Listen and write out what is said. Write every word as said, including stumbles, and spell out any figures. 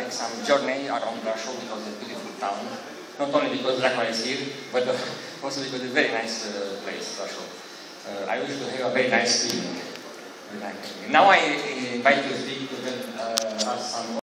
take some journey around Brașov because it's a beautiful town. Not only because Dracula is here, but uh, also because it's a very nice uh, place, Brașov. Uh, I wish to have a very nice evening. Now I invite you to speak to them, uh, us some